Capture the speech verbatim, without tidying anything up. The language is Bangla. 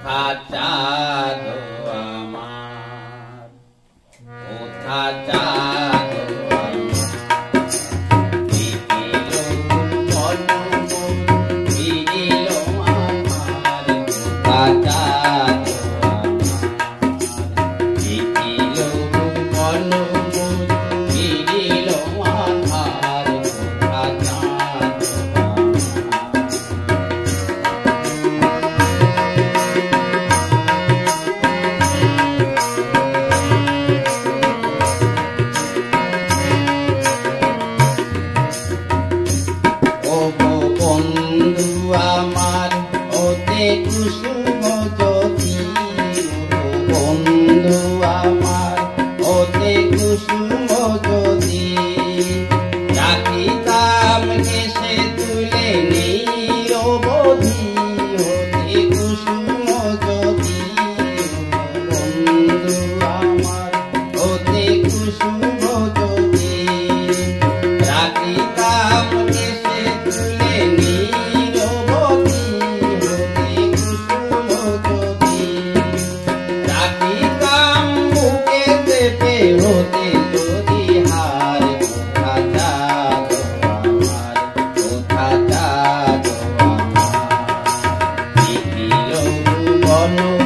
কোথা চাঁদো আমার, কোথা চাঁদো আমার, বিকিল মনোমন বিকিল আমার, কোথা চাঁদো আমার, বিকিল মনোমন বিকিল আমার, কোথা চাঁদো আমার ওতে কুসুম জ্যোতি, বন্ধু আমার ওতে কুসুম জ্যোতি, রাখিতাম কেশে তুলে নিরবধি, ওতে কুসুম জ্যোতি, বন্ধু আমার ওতে কুসুম জ্যোতি, রাখিতাম কেশে তুলে নিরবধি, হতে কুসুম জ্যোতি, রাখিতাম বুকে চেপে হতে যদি হার, কোথা চাঁদো আমার, কোথা চাঁদো আমার, বিকিল ভুবন